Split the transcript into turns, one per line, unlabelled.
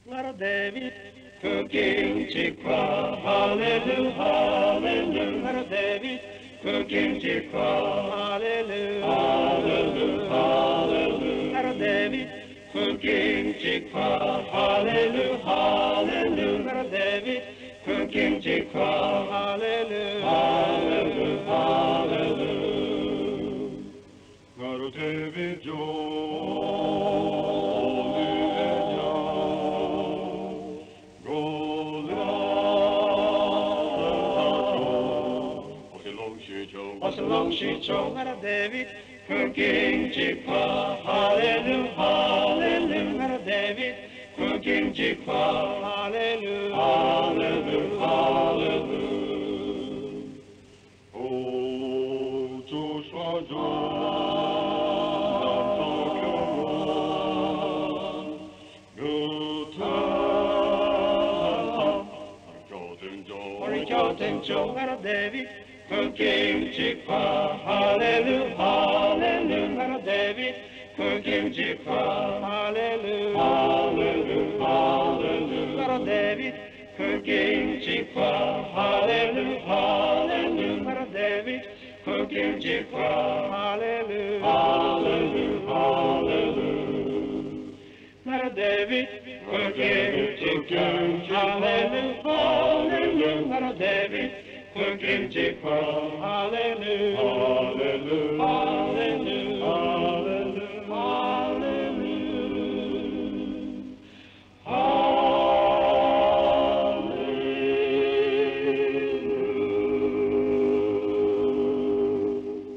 Lara David,
Cooking Chikwa, hallelujah, hallelujah.
Lara David,
Cooking Chikwa,
hallelujah,
hallelujah, hallelujah.
Lara David,
Cooking Chikwa, hallelujah, hallelujah.
Lara David,
Cooking Chikwa,
hallelujah,
hallelujah, hallelujah.
Lara David,
Lara David,
Cooking Chikwa, hallelujah, hallelujah.
Lara David,
Cooking Chikwa,
hallelujah,
hallelujah, hallelujah.
Oh, Joshua,
Lara David,
Cooking Chikwa, hallelujah, hallelujah.
Lara David,
Cooking Chikwa,
hallelujah,
hallelujah, hallelujah.
Lara David,
Cooking Chikwa, hallelujah, hallelujah.
Lara David,
Cooking Chikwa,
hallelujah,
hallelujah, hallelujah.
Lara David,
Cooking Chikwa,
hallelujah,
hallelujah.
Lara David,
Cooking Chikwa,
hallelujah.
hallelujah.